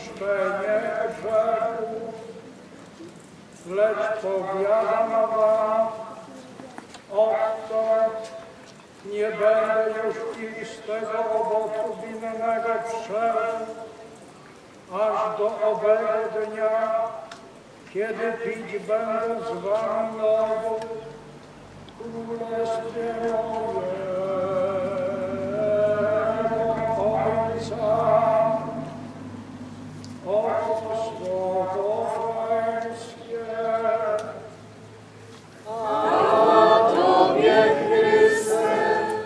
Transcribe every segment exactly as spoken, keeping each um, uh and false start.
odpuszczenie grzechów, lecz powiadam wam, odtąd nie będę już pił z tego owocu winnego wszedł, aż do owego dnia, kiedy pić będę z wami nowo w Królestwie mojego Ojca. Oto słowo Pańskie. A Tobie, Chryste.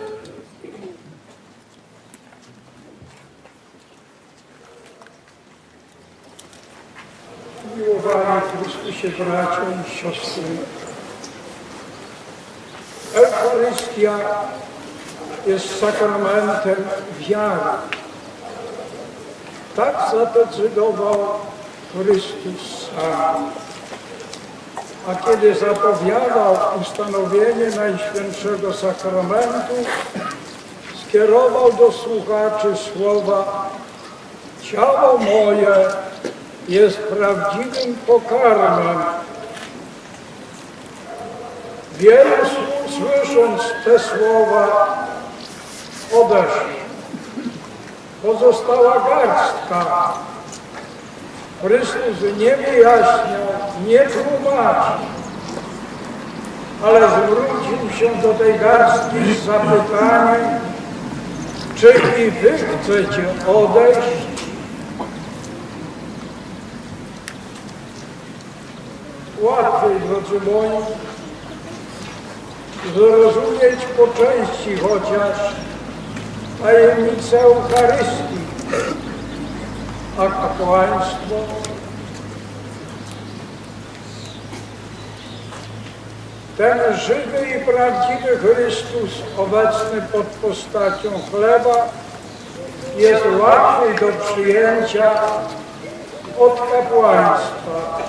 Miłowani w Chrystusie bracia i siostry, Eucharystia jest sakramentem wiary. Tak zadecydował Chrystus sam. A kiedy zapowiadał ustanowienie Najświętszego Sakramentu, skierował do słuchaczy słowa: ciało moje jest prawdziwym pokarmem. Wielu słysząc te słowa odeszli. Pozostała garstka. Chrystus nie wyjaśniał, nie tłumaczył, ale zwrócił się do tej garstki z zapytaniem: czy i wy chcecie odejść? Łatwiej, drodzy moi, zrozumieć po części chociaż tajemnicę Eucharystii, a kapłaństwo ten żywy i prawdziwy Chrystus obecny pod postacią chleba jest łatwiej do przyjęcia od kapłaństwa.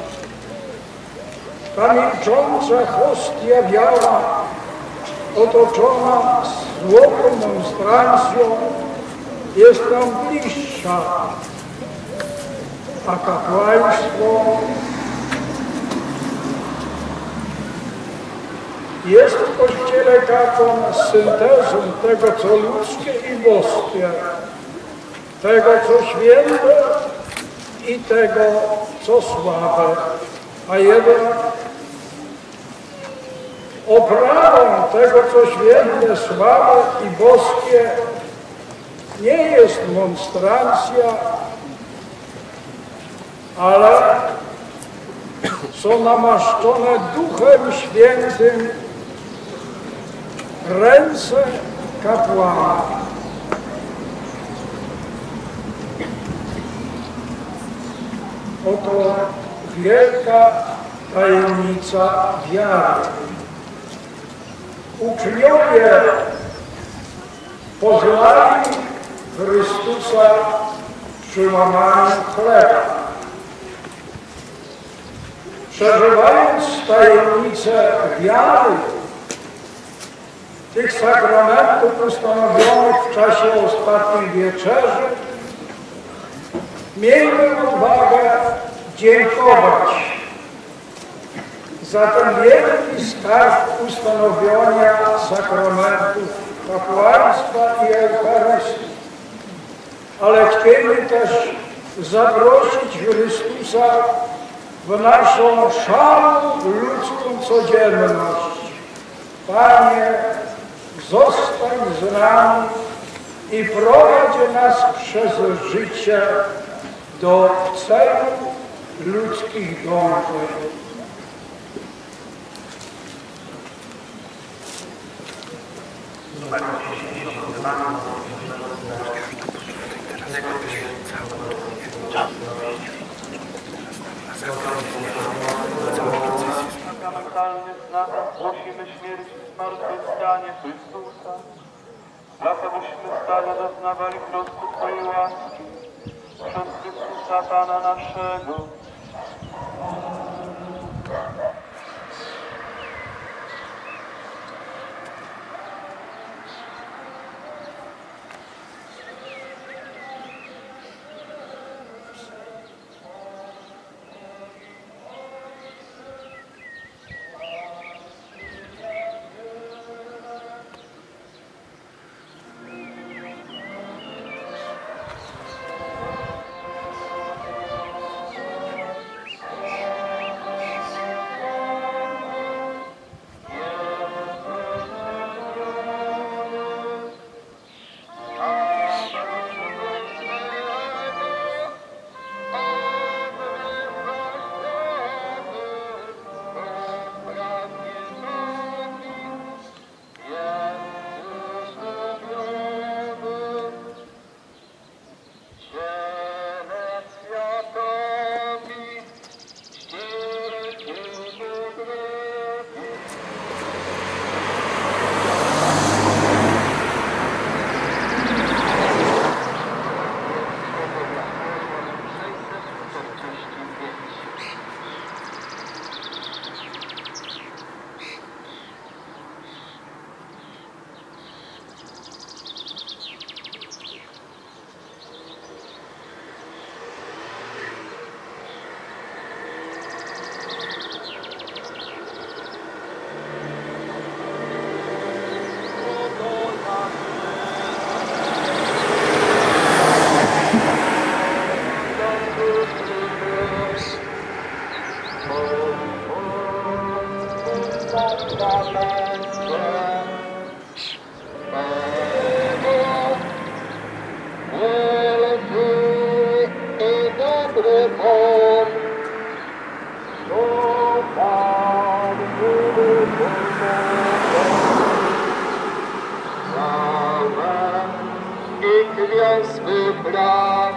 Ta milcząca hostia biała, otoczona złotą monstrancją, jest nam bliższa, a kapłaństwo jest w Kościele kapłan syntezą tego, co ludzkie i boskie, tego, co święte i tego, co słabe, a jednak oprawą tego, co święte, słabe i boskie, nie jest monstrancja, ale są namaszczone Duchem Świętym ręce kapłana. Oto wielka tajemnica wiary. Uczniowie poznali Chrystusa przy łamaniu chleba. Przeżywając tajemnicę wiary, tych sakramentów ustanowionych w czasie ostatniej wieczerzy, miejmy odwagę dziękować za ten wielki skarb ustanowienia sakramentów kapłaństwa i Eucharystii. Ale chcemy też zaprosić Chrystusa w naszą szarą ludzką codzienność. Panie, zostań z nami i prowadź nas przez życie do celu ludzkich dążeń. Sakramentalny znakiem głosimy śmierć i zmartwychwstanie Chrystusa. Dlaczegośmy stale doznawali wzrostu Twojej łaski przez Chrystusa Pana naszego. Bóg, to Pan Bóg Sławę i gwiazd bram,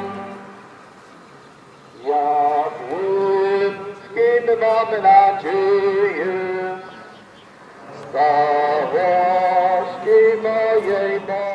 jak łódzkim mam nadzieję, stałości mojej mocy.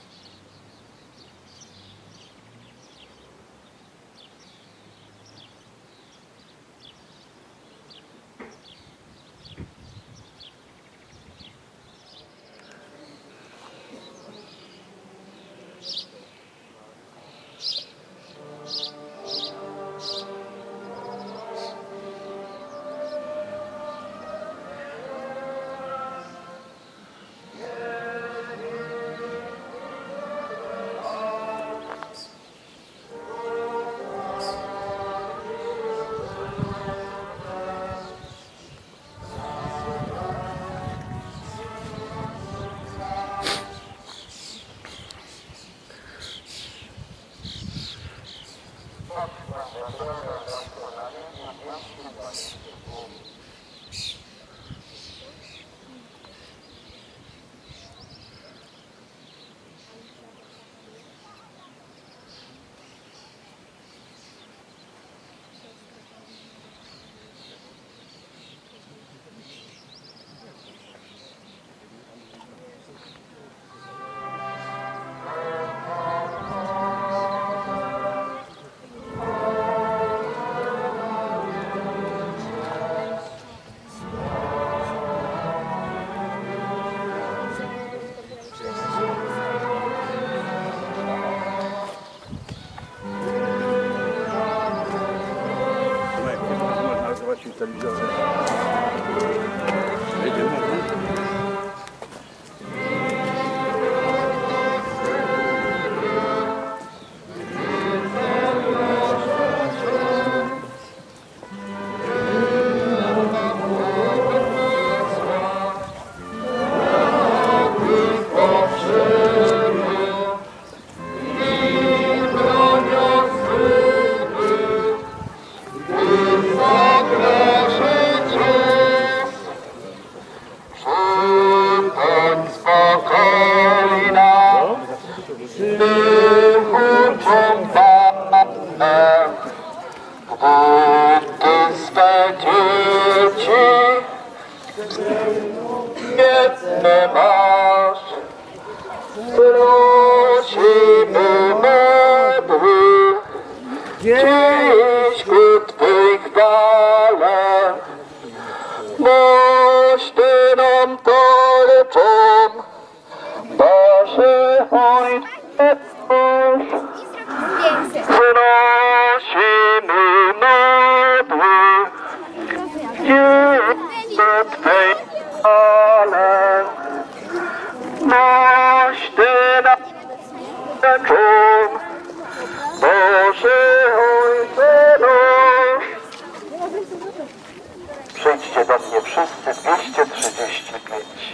Przyjdźcie do mnie wszyscy, dwieście trzydzieści pięć.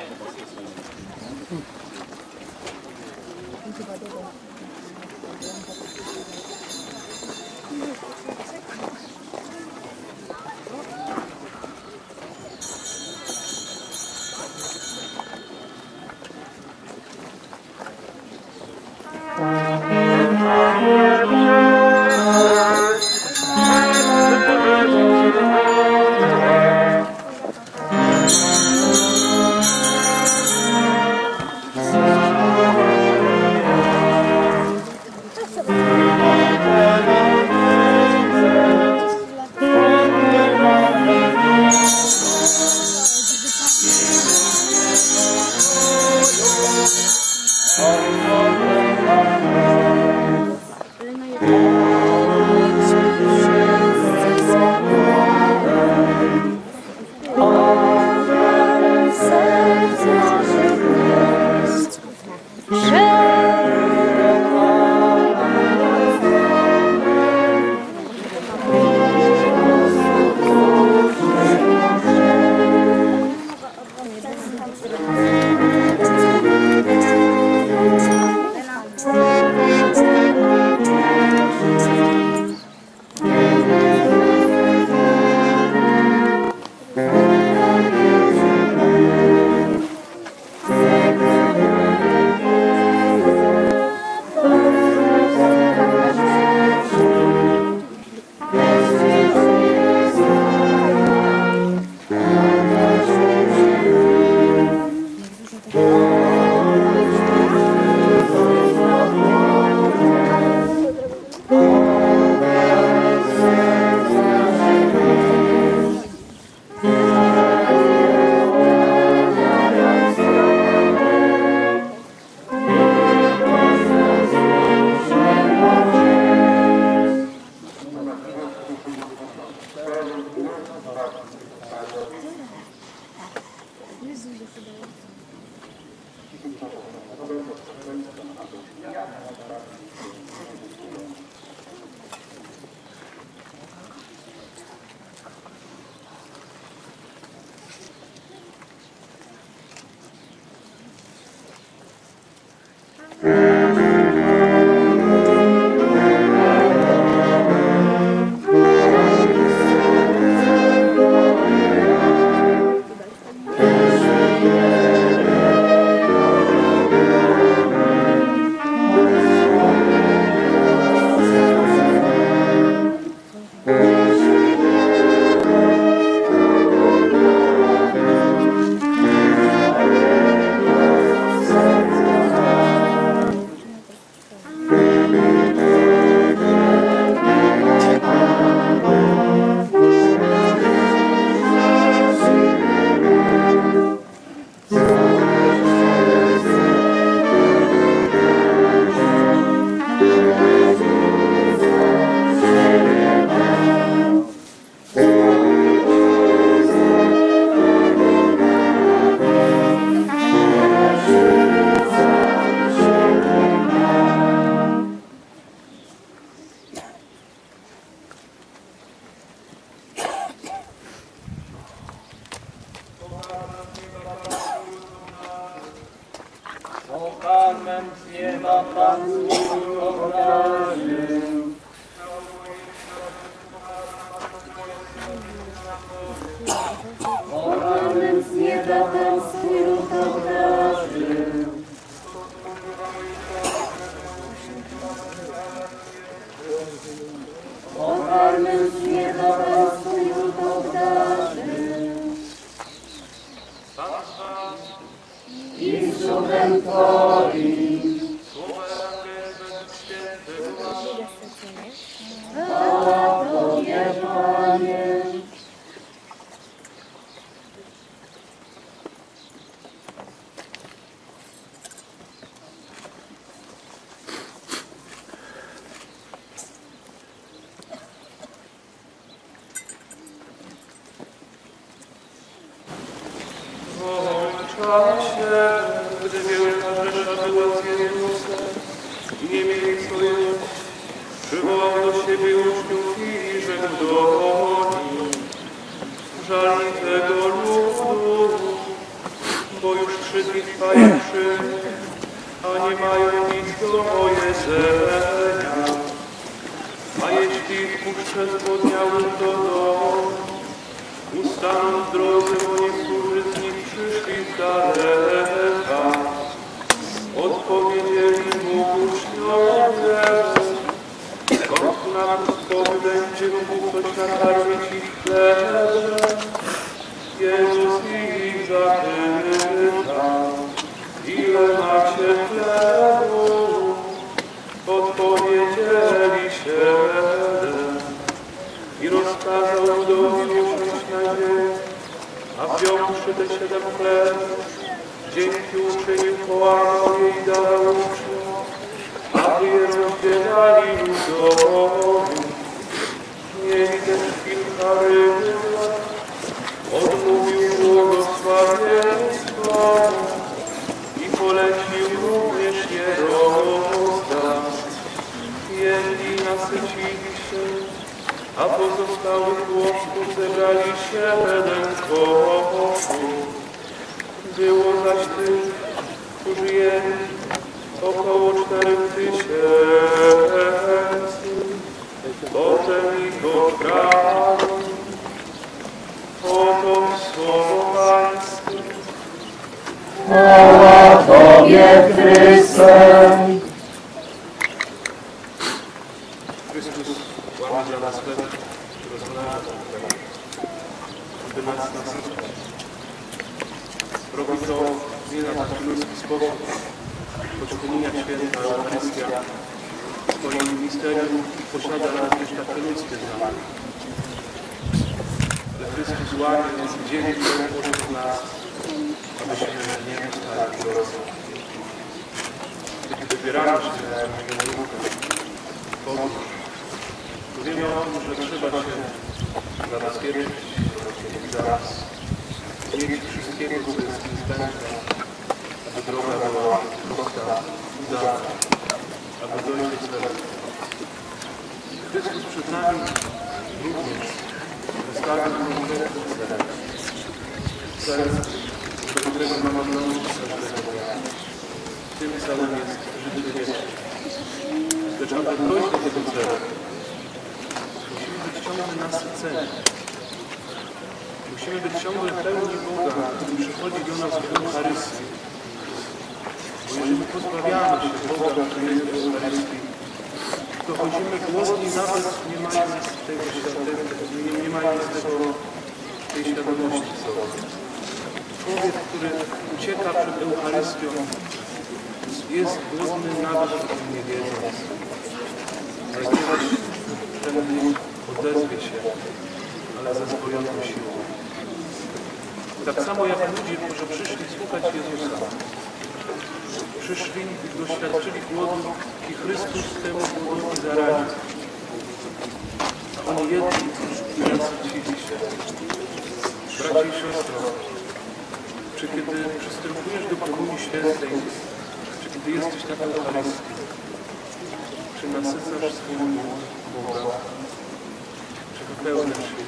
Thank you. Pan mój obraził. Ornament z nieba Pan swój ród obdarzył. Ornament z nieba Pan swój ród obdarzył. I cudem Twoim. Chwała Tobie, Panie. Czasie, gdy wielka rzesza była z Jezusem i nie mieli co jeść, przywołał do siebie uczniów i rzekł do nich: żal mi tego ludu, bo już trzy dni trwają przy mnie, a nie mają nic do jedzenia. A jeśli ich puszczę zgłodniałym do domu, ustaną w drodze, bo niektórzy z nich przyszli z daleka. Odpowiedzieli mu uczniowie: skąd nam Gospody będzie mógł coś nakarmić ich chlebem? Jezus ich zapytał: ile macie chlebu? Odpowiedzieli siedem. I rozkazał do nich usiąść na ziemię, a wziąwszy te siedem chlebów, dzięki uczynił, połamał je i dał uczniom, aby je rozdzielali ludowi. Mieli też kilka ryb, odmówił błogosławieństwa i polecił również je rozdać. Jedli, nasycili się, a pozostałych chłopców zebrali siedem koszów. Było zaś tych, którzy jedli, około czterech tysięcy. Potem ich odbrano. Oto słowo Pańskie. Chwała Tobie, Chryste. Chrystus łamie dla nas chleb, rozmnaża, aby nas nasycić. Robi to nie na taki ludzki sposób, choć komunia święta, Eucharystia w swoim misterium posiada również takie ludzkie znaki. Ale Chrystus łamie, więc dzieli się w nas, abyśmy nie zostali dorosłe. Kiedy wybieramy się na pielgrzymkę, podróż, to wiemy o tym, że trzeba się zabezpieczyć i zaraz mieć wszystkiego, co jest niezbędne, aby droga była prosta, udana, aby dojść do celu. Chrystus przed nami również wystawił konkretny cel. Cel, do którego mamy dążyć każdego dnia. Tym celem jest życie wieczne. Lecz aby dojść do tego celu, musimy być ciągle nasyceni. Musimy być ciągle pełni Boga, który przychodzi do nas w Eucharystii. Bo jeżeli pozbawiamy się Boga, który jest w Eucharystii, to chodzimy głodni nawet nie mając tego świadomości, nie, nie mając tego, tej świadomości sobie. Człowiek, który ucieka przed Eucharystią, jest głodny nawet o tym nie wiedząc. Ale kiedyś ten głód odezwie się, ale ze zwojoną siłą. Tak samo jak ludzie, którzy przyszli słuchać Jezusa, przyszli i doświadczyli głodu i Chrystus temu głodowi zaradził. Oni jedli i nasycili się. Bracia i siostro, czy kiedy przystępujesz do Komunii Świętej, czy kiedy jesteś na Eucharystii, czy nasycasz swój głód Boga, czy wypełniasz się?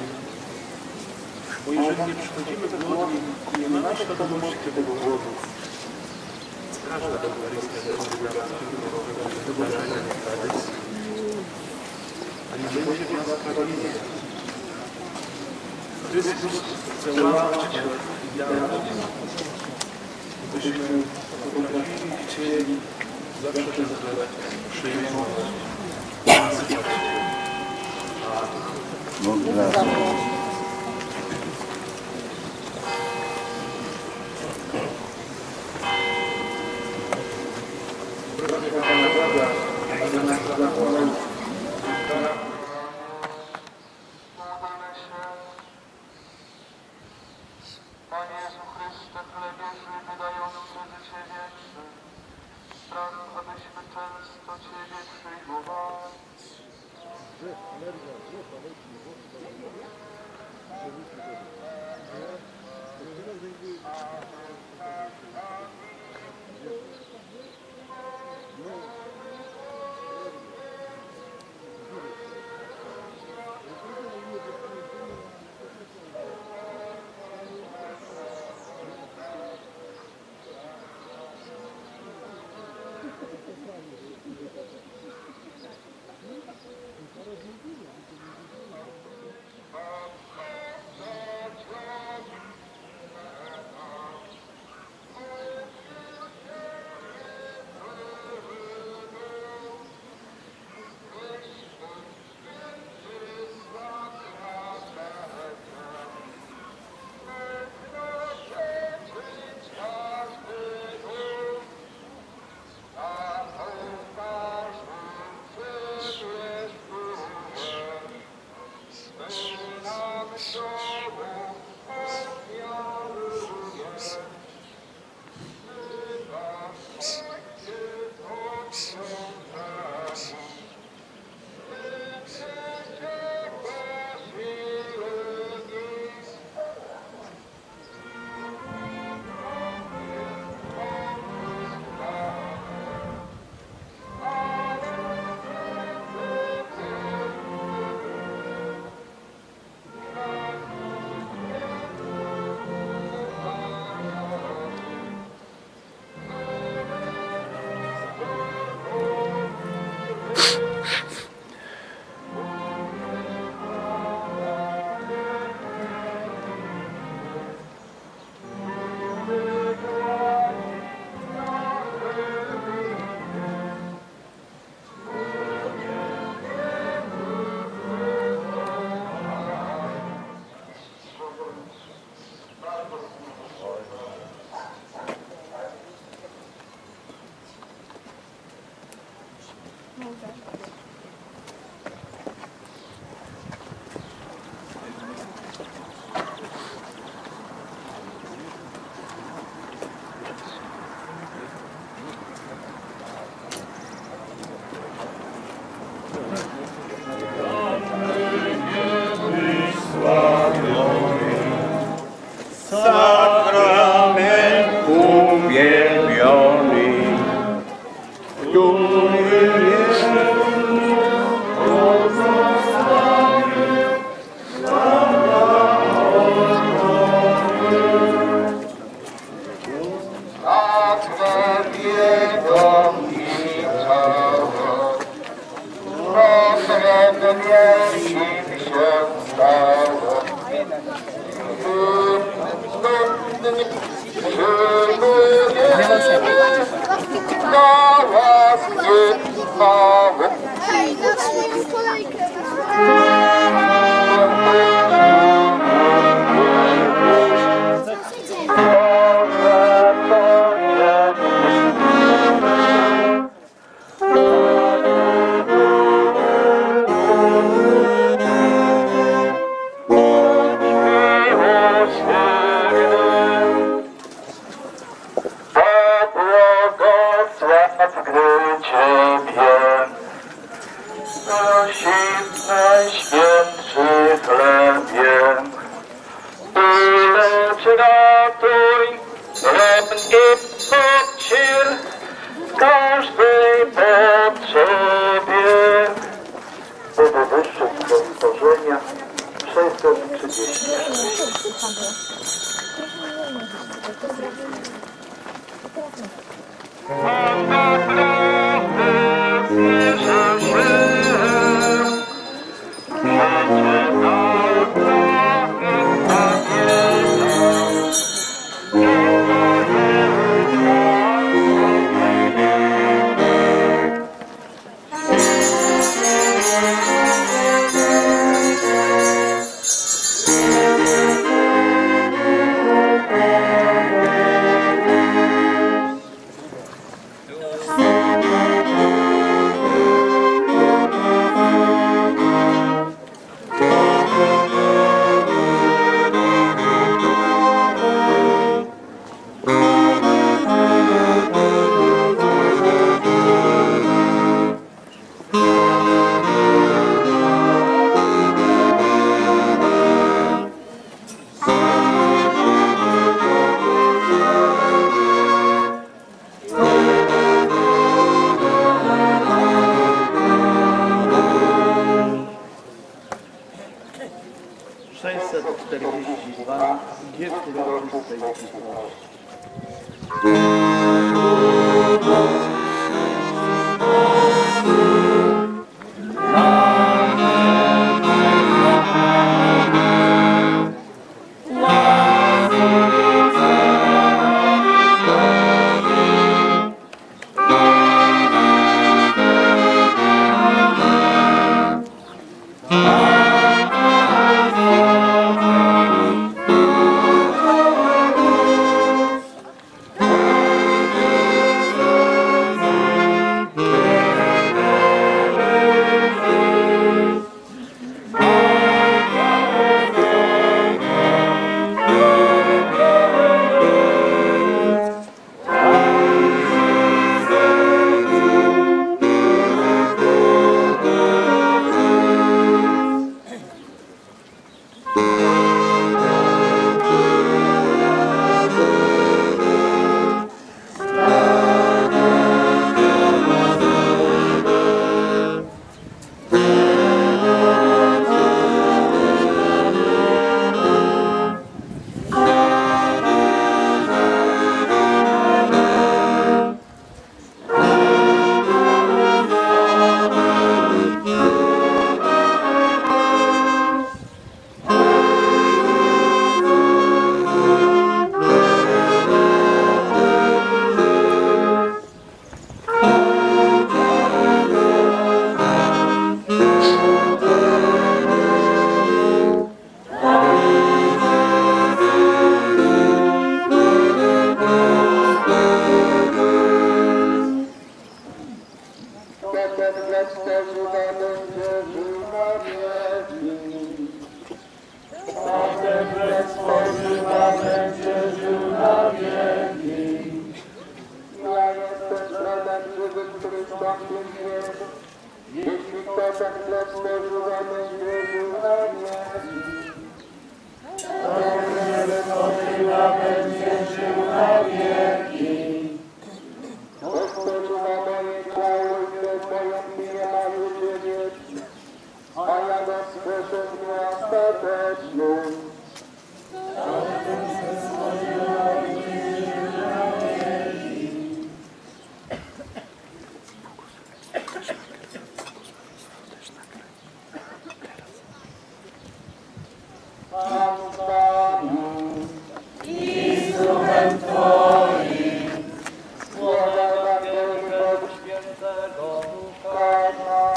Bo jeżeli nie przychodzimy głodni i nie mamy świadomości tego głodu, każda Eucharystia będzie dla nas tylko wydarzeniem tradycji, a nie będzie dla nas sprawiedliwie. Chrystus chce łamać idealność, byśmy potrafili, chcieli zawsze ten chleb przyjmować, nazywać Panie Jezu Chryste, chlebie żywy dający życie wieczne, spraw, abyśmy często Ciebie przyjmowali. Sakrament uwielbiony, który pozostawił Sakrament Jego i ciało, pokrewnym Jeślim się stało. Na łaskę mało. Hej, na swoją kolejkę. Najświętszy chlebie, ulecz ratuj, chleb i pocier każdej potrzebie. Do wyższych stworzenia sześćset trzydzieści sześć. sześćset czterdzieści dwa G uroczystej historii. Jeśli kto tak lecz spożywa, będzie żył na wieki. Kto spożywa, będzie żył na wieki. Kto spożywa moje ciało i kto moją piję ma życie wieczne, a ja rozproszę w dniu ostatecznym. Pan z Wami i z duchem Twoim, słowa Ewangelii od świętego Łukasza.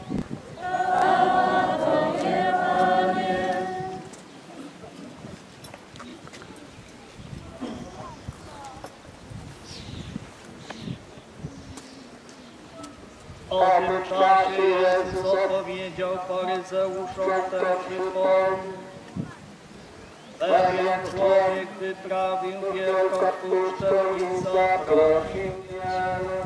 O tym czasie Jezus opowiedział faryzeuszom ten przypomnienie. Pewien człowiek wyprawił wielką puszczę i zaprosił wiele.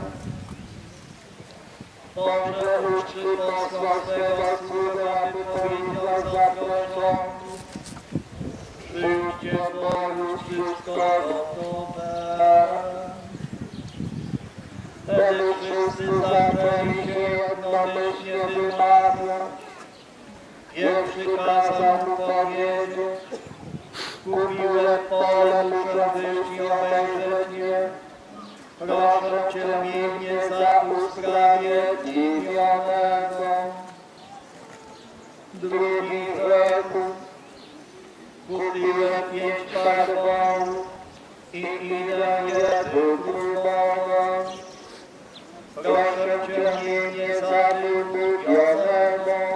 Boże uczy posłał swego sługa, aby powiedział zaproszonym: przyjdźcie, bo już wszystko gotowe. Wtedy wszyscy zaczęli się jednomyślnie wymawiać. Pierwszy kazał mu powiedzieć: kupiłem pole, muszę wyjść i obejrzeć je. Proszę cierpienie za usprawiedliwionego. Drugi rzekł, kupiłem pięć karbonów i idę je wypróbować. Proszę Cię, mnie nie zadłużonego.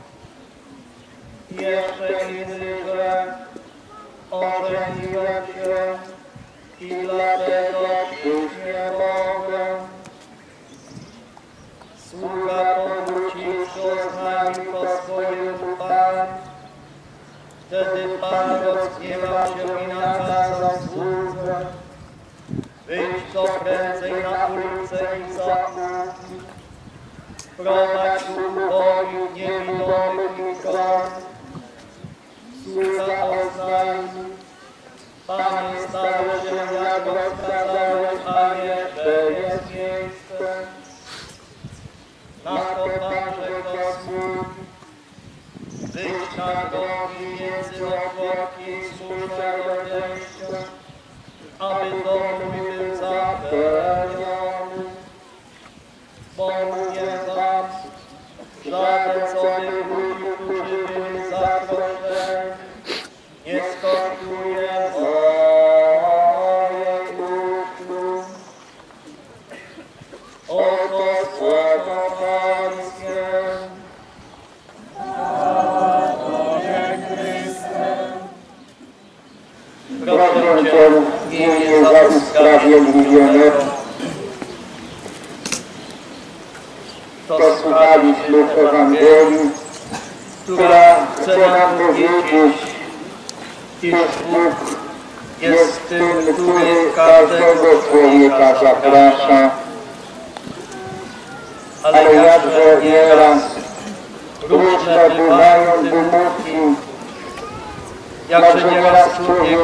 Jeszcze inny rzekł, ożeniłem się i dlatego przyjść nie mogę. Sługa powróciwszy oznajmił to swojemu Panu. Wtedy Pan rozgniewał się i nakazał słudze: wyjdź co prędzej na ulicę i zakupy, prowadź tu ubogich, niewidomych i chorych. Sługa oznajmił: Panie, stało się jak rozkazałeś, a jeszcze jest miejsce. Na to Pan rzekł do sług: wyjdź na drogi między opłoki i susze rozejścia, aby dom mój był zapełniony. Bo mówię wam, żaden z owych ludzi, którzy byli zaproszeni, nie skosztuje mojej usług. Oto słowo Pańskie. Proszę Cię, w imię za usprawiedliwionego. To słuchaliśmy w Ewangelii, która chce nam powiedzieć, iż Bóg jest tym, który każdego człowieka zaprasza, ale jakże nieraz różne bywają wymówki, jakże nieraz człowiek,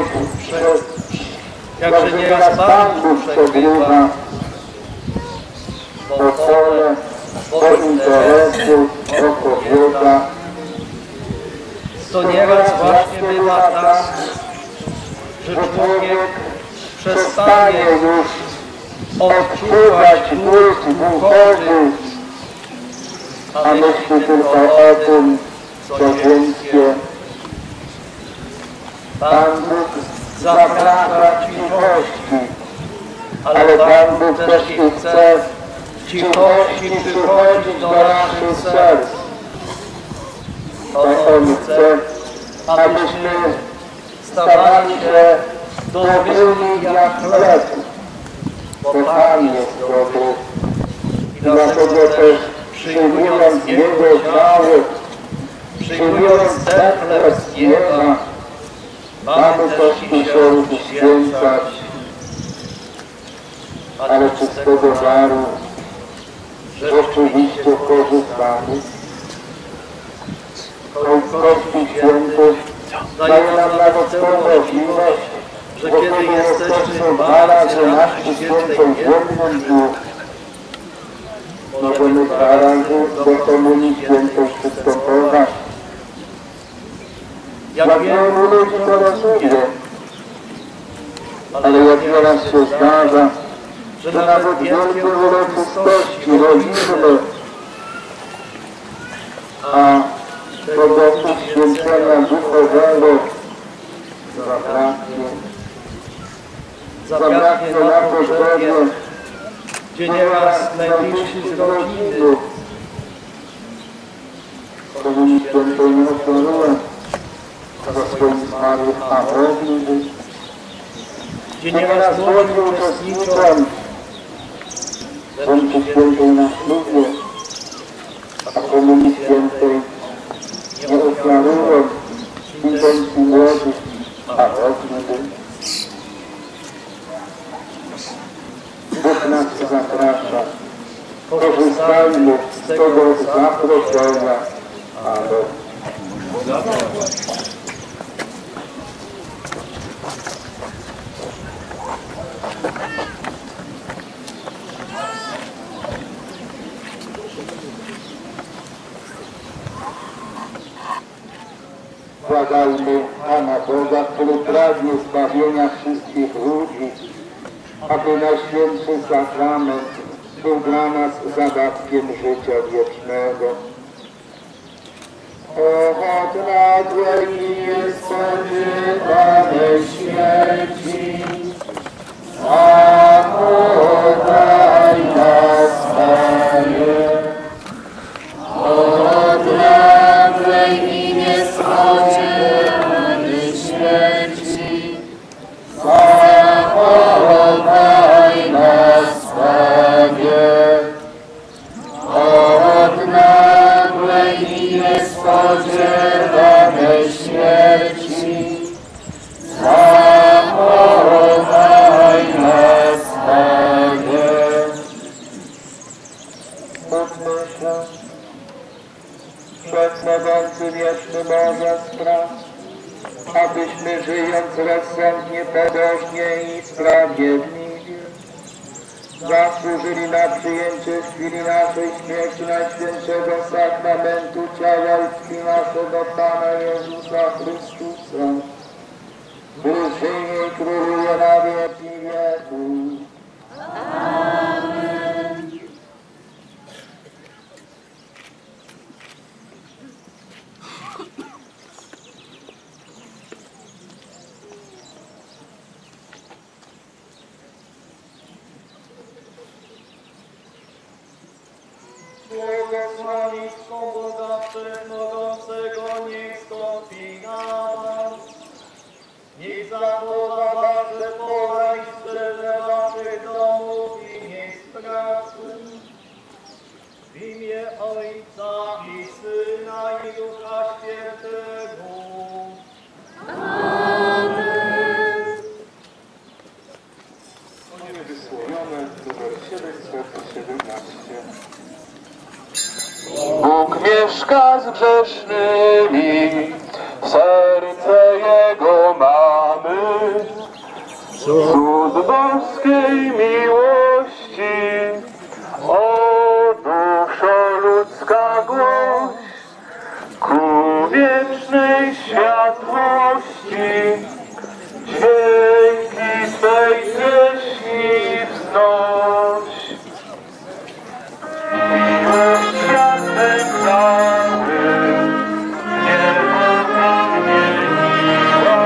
jakże nieraz Pan Bóg przegrywa, bo pole, bo interesu, bo kobieta. To nieraz właśnie bywa tak, że człowiek przestaje już odczuwać nurt duchowy, a myśli tylko o tym, co ziemskie. Pan Bóg zaprasza cichości, ale Pan Bóg też chce w cichości przychodzić do naszych serc. To On chce, abyśmy stawali się dobrymi jak chleb, bo Pan jest dobry. I dlatego też przyjmując Jego ciało, przyjmując ten chleb z nieba, mamy też i się uświęcać, ale czy z tego daru rzeczywiście korzystamy? Kości Święty daje nam nawet tę możliwość, że kiedy jesteśmy dwa razy na świętej w jednym dniu, możemy dwa razy do Komunii Świętej przystępować. Jak wielu ludzi to rozumie, ale jak nieraz się zdarza, że nawet wielkie uroczystości robimy, a tego uświęcenia duchowego zabraknie. Zabraknie na pogrzebie, gdzie nieraz najbliżsi z rodziny Komunii Świętej nie oferują za swoich zmarłych, a mogliby, gdzie nieraz młodzi uczestniczą w Mszy Świętej na ślubie, a Komunii Świętej nie ofiarują intencji młodych, a mogliby. Bóg nas zaprasza. Korzystajmy z tego zaproszenia. Amen. Błagajmy Pana Boga, który pragnie zbawienia wszystkich ludzi, aby Najświętszy Sakrament był dla nas zadatkiem życia wiecznego. Od nagłej niespodziewanej śmierci zachowaj nas, Panie. Od nagłej i niespodziewanej śmierci zachowaj nas, Panie. Od nagłej i niespodziewanej śmierci zachowaj nas, Panie. Módlmy się. Wszechmogący wieczny Boże, spraw, abyśmy żyjąc rozsądnie, pobożnie i sprawiedliwie zasłużyli na przyjęcie w chwili naszej śmierci Najświętszego Sakramentu ciała i krwi naszego Pana Jezusa Chrystusa, który żyje i króluje na wieki wieków. Błogosławieństwo Boga Wszechmogącego niech stąpi na nas. Niech zachowa wasze pola i strzeże waszych domów i niech straszy. W imię Ojca i Syna i Ducha Świętego. Modlitwy wysłowione, numer siedemset siedemnaście. Bóg mieszka z grzesznymi, serce Jego mamy. Cud boskiej miłości, o duszo ludzka głoś, ku wiecznej światłości, dźwięki Twej pieśni wznoś. Miłość światem całym, niepozornie miła.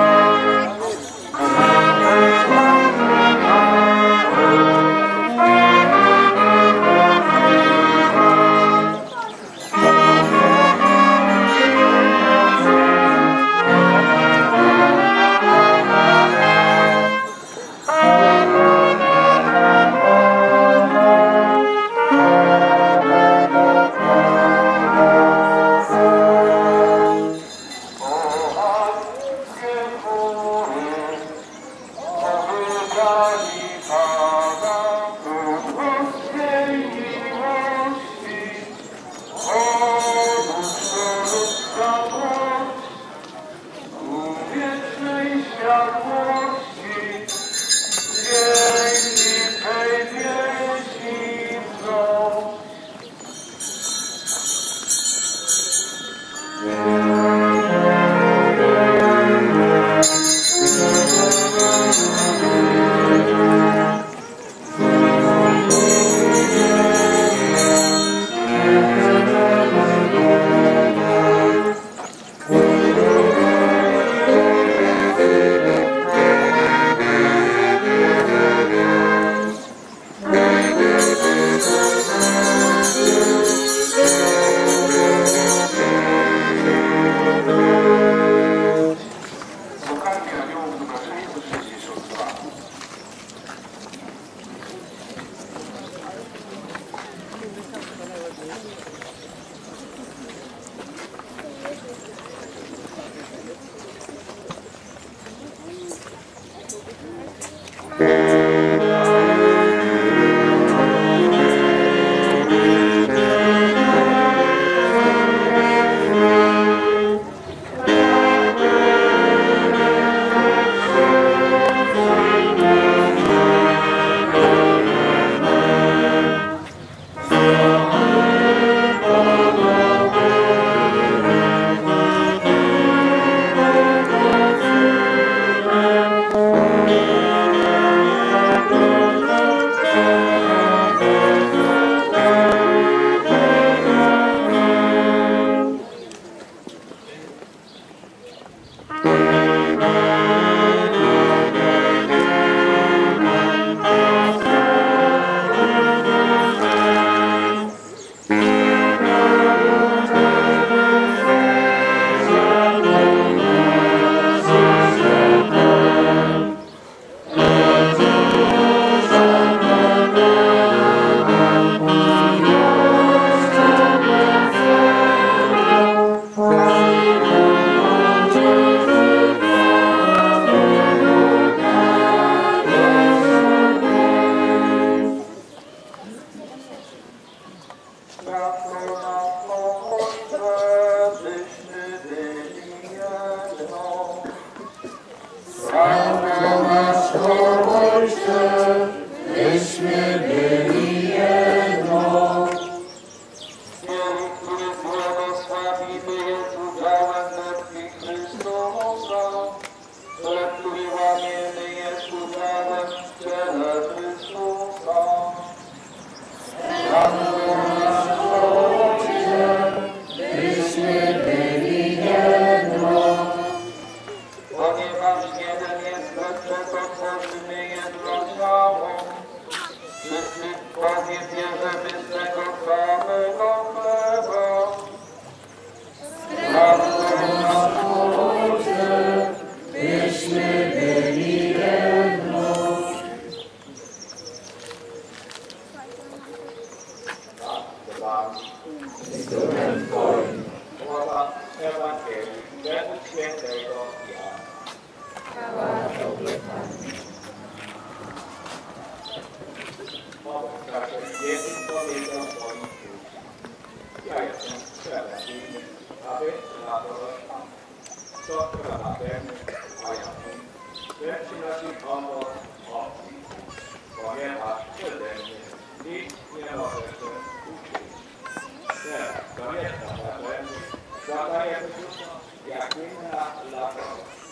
aby na prośba, co prowadzimy, a jakim, ten przynosi pomoc opcji, ponieważ przede mnie nic nie może się uczynić. Teraz konieczna zapewni, zadaje wyrzucą, jak inna lata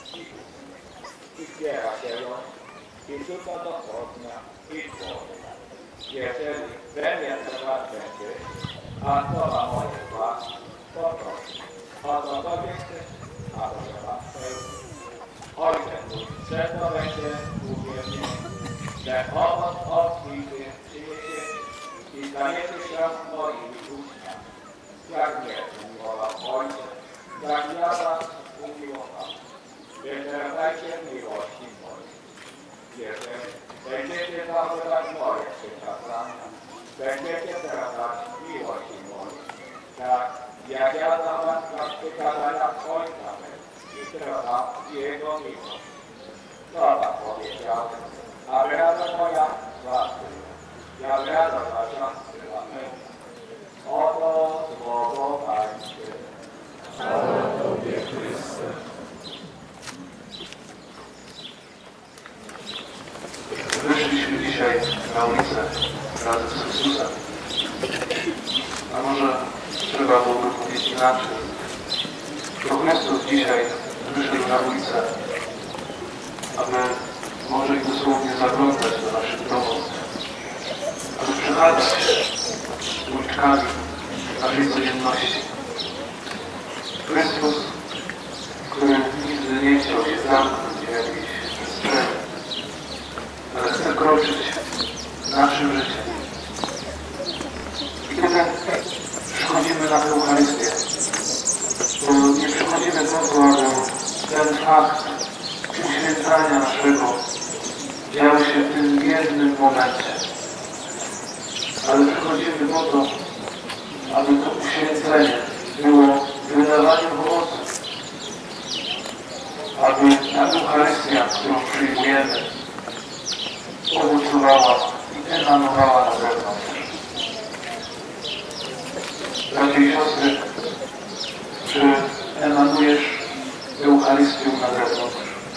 i zbiera się ją, i rzuca do ognia i płonia. Jeżeli we mnie trwać będzie, a słowa moje z was, to proszę, o co tobie chcesz, a proszę was pełni. Ojciec mój, że to będzie uwielbienie, że owoc obfity przyniesie i staniecie się moimi uczniami. Jak mnie umiłował Ojciec, jak ja was umiłowałem. Wytrwajcie w miłości mojej. Jeżeli będziecie zachować moje przykazania, będziecie trwać miłości mojej. Tak, jak ja zachowam przykazania Ojca mego i trwam Jego miłość. To wam powiedziałem, aby rada moja was była. Jak rada wasza była pełna. Oto słowo Pańskie. Chwała Tobie, Chryste. Wyszliśmy dzisiaj na ulicę razem z Chrystusem. A może trzeba byłoby powiedzieć inaczej. To Chrystus dzisiaj wyszedł na ulicę, aby może i dosłownie zaglądać do naszych domów, aby przechadzać się uliczkami naszej codzienności. Chrystus, który nigdy nie chciał się zamknąć w jakiejś przestrzeni, ale chce kroczyć naszym życiem. I kiedy przychodzimy na Eucharystię, to nie przychodzimy po to, aby ten fakt uświęcania naszego działo się w tym jednym momencie, ale przychodzimy po to, aby to uświęcenie było wydawaniem owoców, aby ta Eucharystia, którą przyjmujemy, owocowała i emanowała na zewnątrz. Bracia i siostry, czy emanujesz Eucharystią na zewnątrz?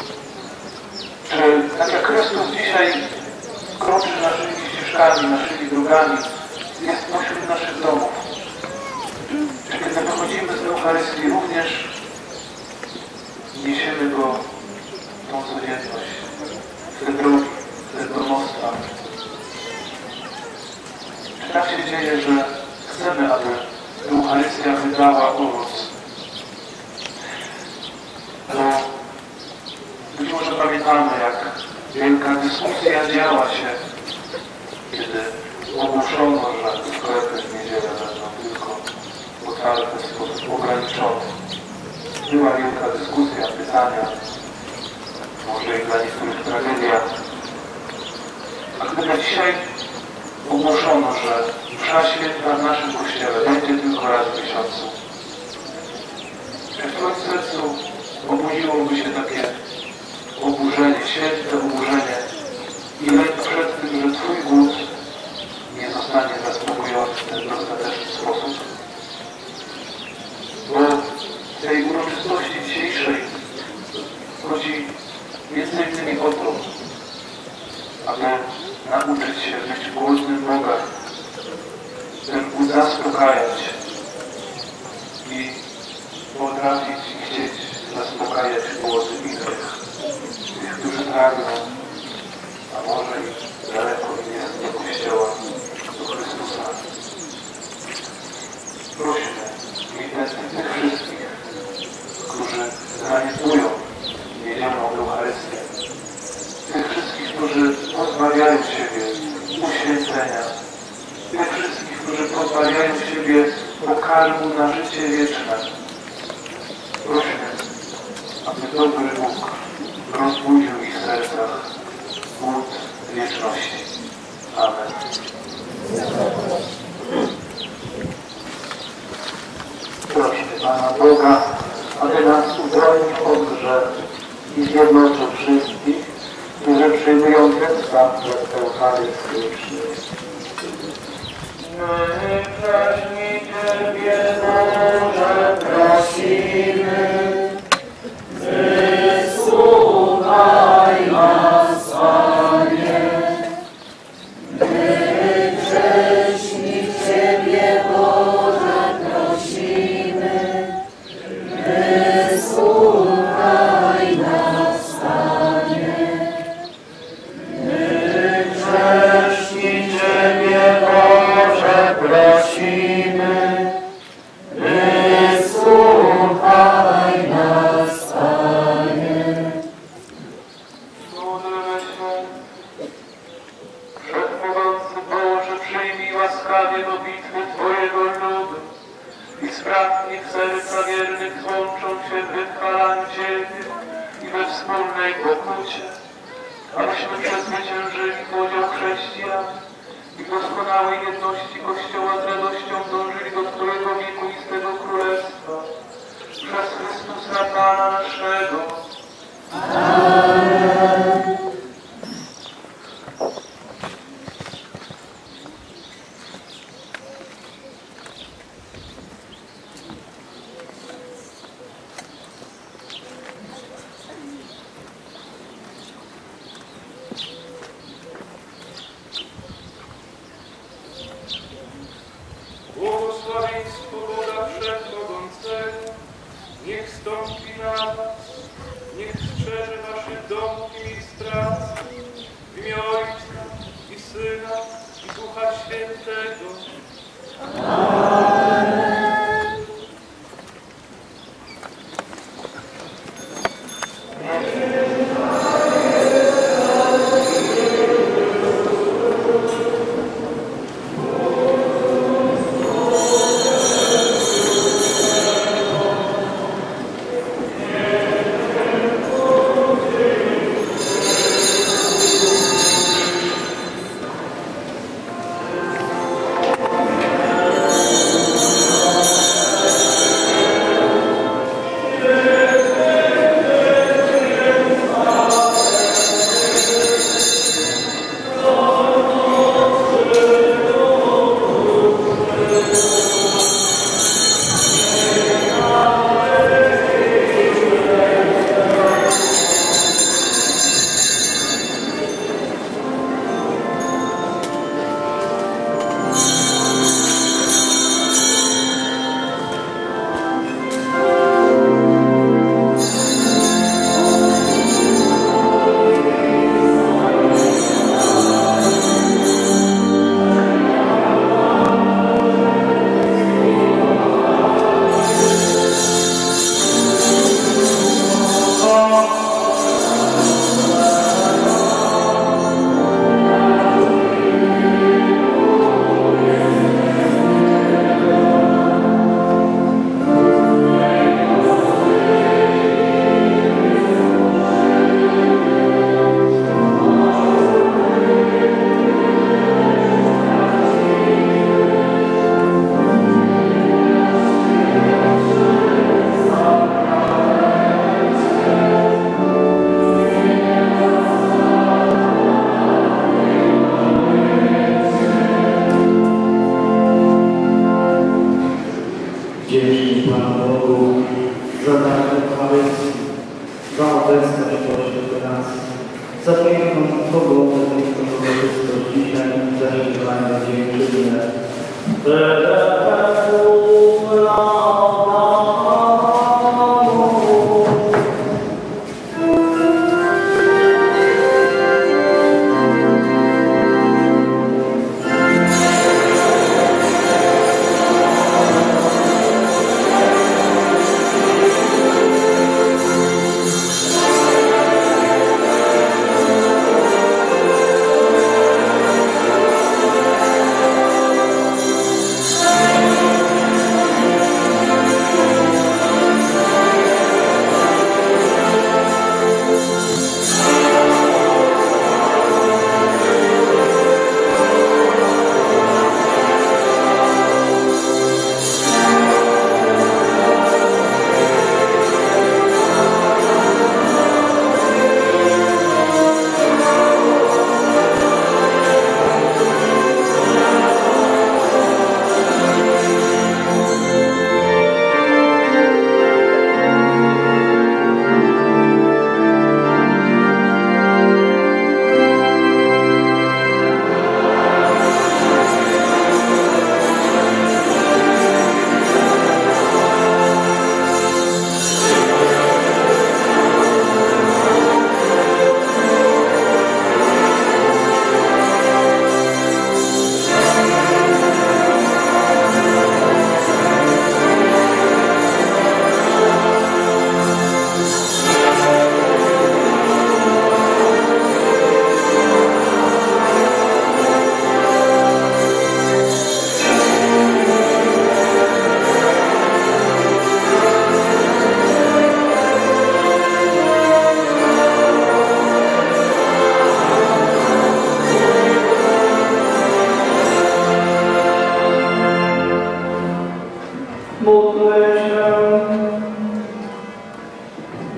Czy tak jak Chrystus dzisiaj kroczy naszymi ścieżkami, naszymi drogami, jest pośród naszych domów? Czy kiedy wychodzimy z Eucharystii również niesiemy Go tą codzienność, te drogi, te domostwa? Czy tak się dzieje, że chcemy, aby Eucharystia wydała owoc? To być może pamiętamy, jak wielka dyskusja działa się, kiedy ogłoszono, że sklepy w niedzielę będą tylko otwarte w sposób ograniczony. Była wielka dyskusja, pytania, może i dla niektórych tragedia. A gdyby dzisiaj ogłoszono, że msza święta w naszym kościele będzie tylko raz w miesiącu, czy w twoim sercu obudziłoby się takie oburzenie, święte oburzenie i lęk przed tym, że twój głód nie zostanie zaspokojony w ten dostateczny sposób? Bo w tej uroczystości dzisiejszej chodzi między innymi o to, aby nauczyć się być głodnym Boga, ten głód zaspokajać i potrafić i chcieć zaspokajać głody innych, tych, którzy pragną, a może i daleko jest do Kościoła, do Chrystusa. Prośmy i tych wszystkich, którzy zaniedbują niedzielną Eucharystię, tych wszystkich, którzy pozbawiają siebie uświęcenia, tych wszystkich, którzy pozbawiają siebie pokarmu na życie wieczne. Prośmy, aby dobry Bóg rozbudził w ich sercach głód wieczności. Amen. Prośmy Pana Boga, aby nas uwolnił od grzechu i zjednoczył wszystkich, którzy przyjmują ten sakrament eucharystyczny. My wcześniej Ciebie, Boże, prosimy. dla wiernych złączą się w wychwalaniu Ciebie i we wspólnej pokucie, abyśmy przezwyciężyli podział chrześcijan i w doskonałej jedności Kościoła z radością dążyli do Twojego wiekuistego Królestwa przez Chrystusa Pana naszego. Amen. Błogosławieństwo Boga Wszechmogącego niech stąpi na was, niech strzeże waszych domów i miejsc pracy, w imię Ojca i Syna i Ducha Świętego. Amen. Amen.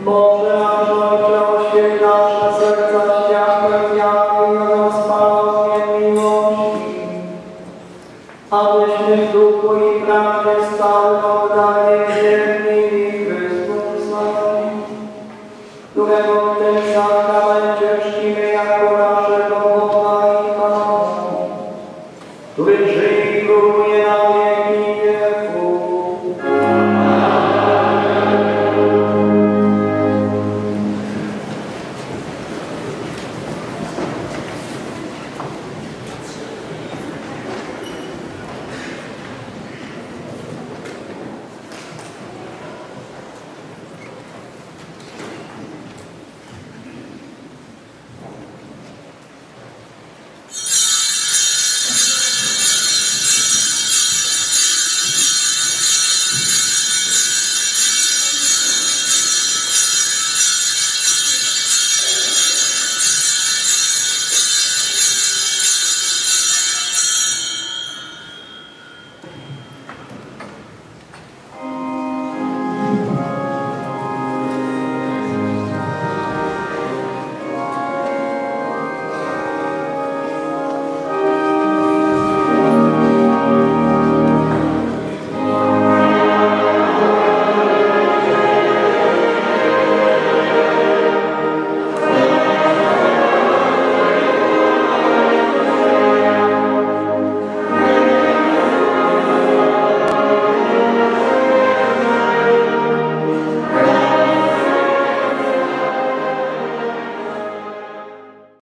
Boże,